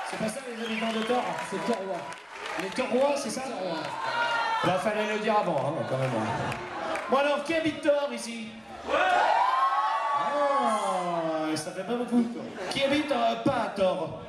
C'est pas ça les habitants de Thor? C'est Thorois. Les Thorois, c'est ça? Thorois. Bah fallait le dire avant, hein, quand même. Bon alors, qui habite Thor ici? Ouais. Ah, ça fait pas beaucoup. Qui habite pas à Thor?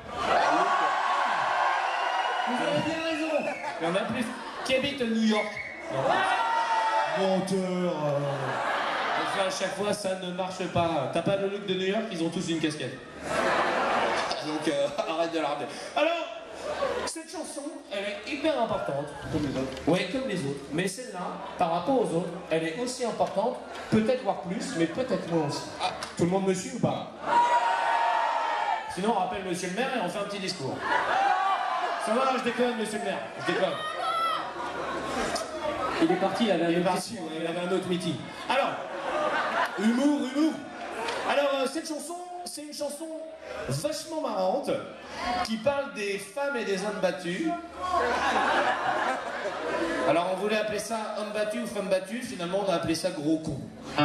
Vous avez bien raison. Il y en a plus. Qui habite New York? Menteur. Enfin, à chaque fois, ça ne marche pas. T'as pas le look de New York, ils ont tous une casquette. Donc, arrête de l'arder. Alors, cette chanson, elle est hyper importante. Comme les autres. Oui, comme les autres. Mais celle-là, par rapport aux autres, elle est aussi importante. Peut-être voire plus, mais peut-être moins aussi. Ah, tout le monde me suit ou pas? Sinon, on rappelle monsieur le maire et on fait un petit discours. Ça va, je déconne, monsieur le maire. Je déconne. Il est parti, il avait Il est parti, ouais, il avait un autre meeting. Alors, humour. Alors, cette chanson, c'est une chanson vachement marrante qui parle des femmes et des hommes battus. Alors, on voulait appeler ça homme battu ou femme battue, finalement, on a appelé ça gros con.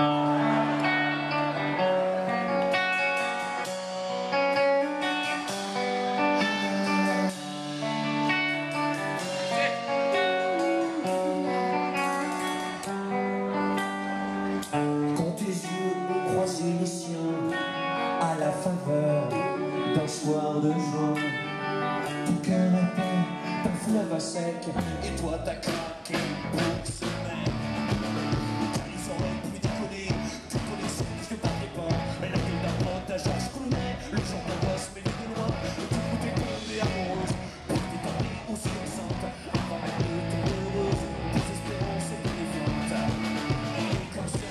Les siens à la faveur d'un soir de juin. Ton cœur était un fleuve à sec et toi t'as craqué pour ce mec. Car ils auraient pu décoller, tu connaissais ce que parlait pas. Mais la gueule d'un pote à Georges Clooney, le genre d'un gosse mais vu de loin. Le tout coup t'es tombée amoureuse, pour t'es tombée aussi enceinte. Avant même de tomber heureuse, tes espérances étaient des ventes. Et comme ça,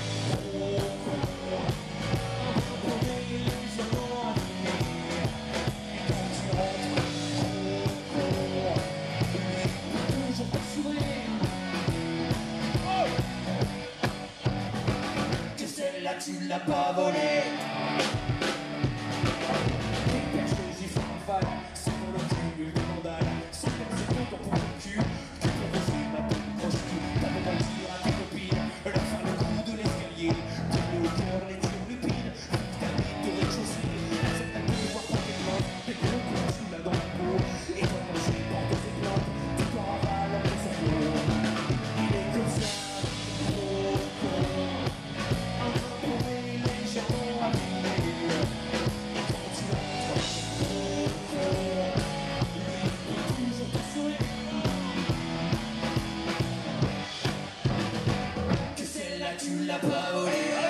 tu l'as pas volé. Les perches que j'ai fait en faille, c'est pour le cul, le scandale. Sans penser content pour le cul, tu peux refuser ma bonne proche cul. T'avais mentir à tes copines, leur faire le coup de l'escalier. Donner au cœur les turlupines, vitamine de rez-de-chaussée. C'est à devoir prendre des plantes, des gros coups sous la dent de peau. Et toi quand j'ai porté tes plantes, tu t'en ravales en son dos. Il est comme ça, gros con. Tu l'as pas volé.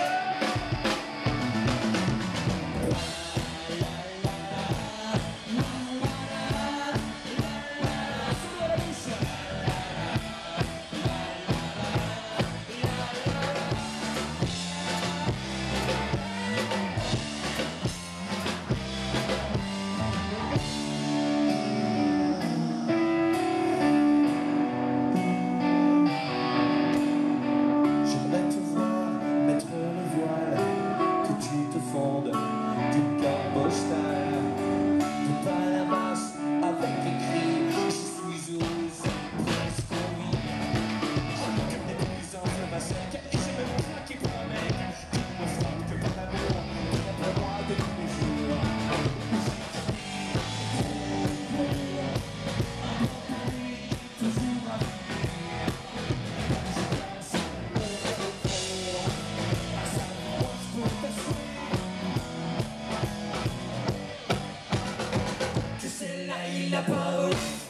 D'une carbostar de Panamas avec écrit je suis heureuse, presque oui. J'ai comme des plus en ma sec et j'ai même craqué pour un mec qui ne me frappe que par l'amour qui n'a pas moi de tous les jours. Toujours à venir, je pense à sa grosse potation. Celle-là, il l'a pas volé.